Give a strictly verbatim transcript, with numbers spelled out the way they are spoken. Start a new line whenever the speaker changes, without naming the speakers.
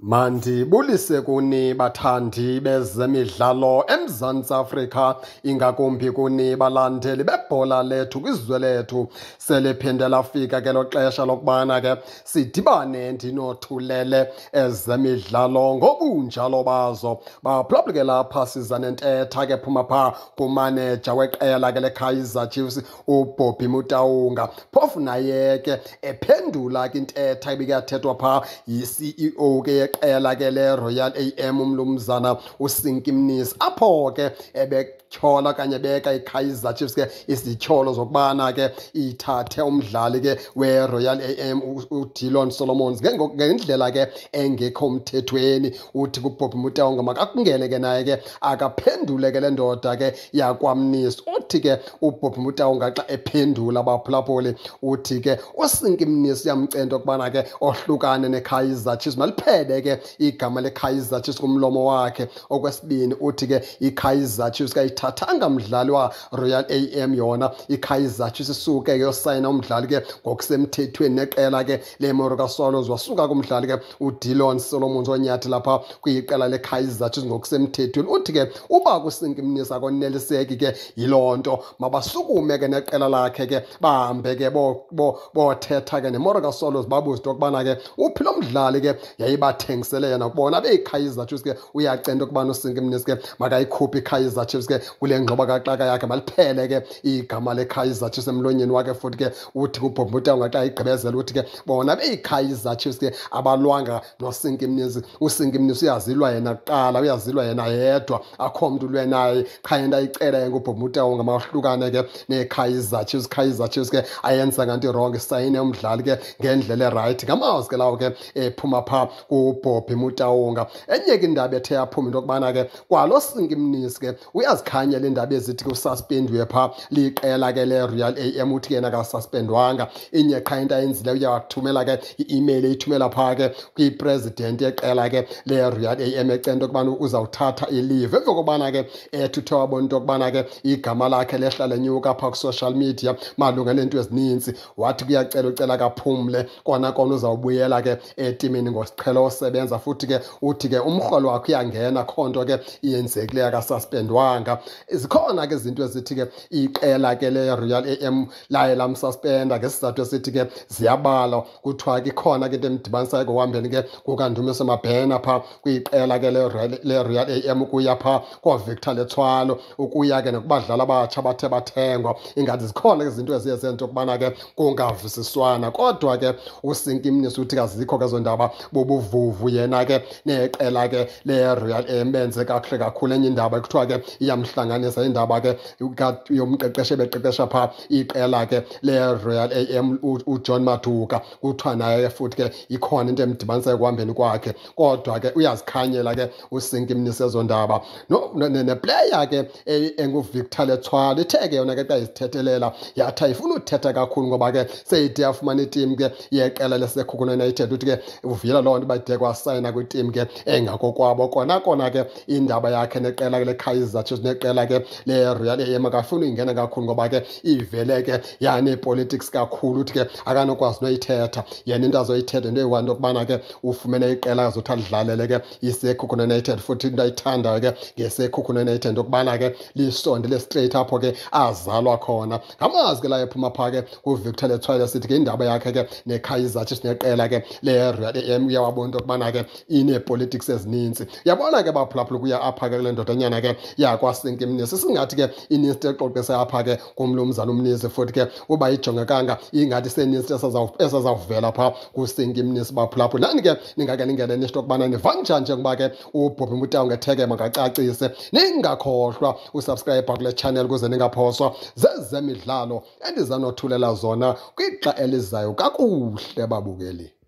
Mandibulise kuni bathandi bezemidlalo eMzantsi Afrika, ingakumbi kuni balandeli bebhola lethu kwizwe lethu. Seliphinde lafika ke lo xesha lokubana ke sidibane ndinothulele ezemidlalo ngobunjalo bazo. Baphulaphula ke lapha siza nentetha ke phuma phaa kumaneja weqela ke leKaizer Chiefs uBobby Motaung. Phofu naye ke ephendula ke intetha ibike yathethwa phaa yi-C E O ke qela ke le Royal A M umlumzana uSinky Mnisi, apho ke ebetyhola kanye beka iKaizer Chiefs ke isityholo zokubana ke ithathe umdlali ke we-Royal A M uDillon Solomons ngendlela ke engekho mthethweni. Uthi kuBobby Motaung makakungene ke naye ke akaphendule ke le ndoda ke yakwaMnisi. Uthi ke uBobby Motaung xa ephendula abaphulaphuli uthi ke uSinky Mnisi uyamcenta ukubana ke ohlukane neKaizer Chiefs, maliphele ke igama leKaizer Chiefs kumlomo wakhe. Okwesibini uthi ke iKaizer Chiefs kayithathanga mdlali wa Royal A M, yona iKaizer Chiefs isuke ke yosayina umdlali ke ngokusemthethweni neqela ke leMoroka Swallows. Wasuka kumdlali ke uDillon Solomons onyathi lapha kwiqela leKaizer Chiefs ngokusemthethweni. Uthi ke uba kuSinky Mnisi akoneliseki ke yiloo nto, mabasukume ke neqela lakhe ke bahambe ke bothetha ke neMoroka Swallows babuze into yokubana ke uphi lo mdlali ke yayibathengisele yena. Bona beyiKaizer Chiefs ke uyacenta ukubana uSinky Mnisi ke makayikhuphe iKaizer Chiefs ke kule ngxoba kaxaka yakhe, maliphele ke igama leKaizer Chiefs emlonyeni wakhe. Futhi ke uthi kuBobby Motaung xa igqibezela uthi ke bona beyiKaizer Chiefs ke abalwanga noSinky Mnisi. uSinky Mnisi uyazilwa yena kuqala, uyazilwa yena yedwa, akho mntu ulwe naye. Qha into ayicela yena kuBobby Motaung mahlukane ke neKaizer Chiefs. iKaizer Chiefs ke ayenza nganto wrong, isayine umdlali ke ngendlela erayithi. Ngamazwi ke lawo ke ephuma phaa kuBobby Motaung. Enye ke indaba ethe yaphuma into yokubana ke kwalo Sinky Mnisi ke uyazikhanyela indaba ezithi ususpendiwe phaa liqela ke le-Royal A M. Uthi yena akasuspendwanga, inye qha into ayenzile uyathumela ke i-email eyithumela phaa ke kwipresident yeqela ke le-Royal A M ecenta into yokubana uzawuthatha ilive. Emva kokubana ke ethi uthe wabona into yokubana ke igama lakhe lehla lenyuka phaa kwi-social media malunga neento ezininzi, wathi kuyacela ucela kaphumle kona kona uzawubuyela ke etimini ngosiqhelo osebenza. Futhi ke uthi ke umrholo wakhe uyangena, kho nto ke iyenzekileyo akasuspendwanga. Zikhona ke izinto ezithi ke iqela ke le-Royal A M laye lamsuspenda ngesizathu esithi ke ziyabala. Kuthiwa ke ikhona ke into emdibanisayo ekuhambeni ke kukandumiso mabhena phaa kwiqela ke le-Royal A M ukuya phaa kooVictor Letshwalo, ukuya ke nakubadlali abatsha bathe bathengwa. Ingathi zikhona ke izinto eziye zenza ukubana ke kungavisiswana. Kodwa ke uSinky Mnisi uthi kazikho ke ezo ndaba bobuvuvu, yena ke neqela ke le-Royal A M benze kakuhle kakhulu. Enye indaba kuthiwa ke iyamhlanganisa indaba ke yomqeqeshi ebeqeqesha phaa iqela ke le-Royal A M uJohn Maduka. Kuthiwa naye futhi ke ikhona into emdibanisayo ekuhambeni kwakhe. Kodwa ke uyazikhanyela ke uSinky Mnisi ezo ndaba. Neplayer ke enguVictor Letshwalo ithe ke yona ke xa izithethelela yathi ayifuna uthetha kakhulu ngoba ke seyide yafumana itim ke yeqela leSekhukhune United. Uthi ke uvile loo nto bade kwasayina kwitim ke engakokwabo. Kona kona ke indaba yakhe neqela ke leKaizer Chiefs neqela ke le-Royal A M akafuni ingena kakhulu ngoba ke ivele ke yanepolitics kakhulu. Uthi ke akanokwazi noyithetha, yena into azoyithetha into eyi-one into yokubana ke ufumene iqela azothi alidlalele ke iSekhukhune United. Futhi into ayithandayo ke ngeSekhukhune United into yokubana ke lisondele straight apho ke azalwa khona. Ngamazwi ke layo ephuma phaa ke kuVictor Letshwalo sithi ke indaba yakhe ke neKaizer Chiefs neqela ke le-Royal A M uyawabona into yokubana ke ineepolitics ezininzi. Yabona ke baphulaphula kuya apha ke kule ndodanyana ke yakwaSinky Mnisi. Singathi ke ininzi exoxise apha ke kumlumzana uMnisi. Futhi ke uba ijongekanga ingathi seninzi esazawuvela phaa kuSinky Mnisi baphulaphula. Nani ke ningake ningene nisho okubana niva njani njengoba ke uBobby Motaung etheke makacacise. Ningakhohlwa usubscribe kule channel ukuze ningaphoswa zezemidlalo endiza nothulela zona kwixa elizayo kakuhle babukeli.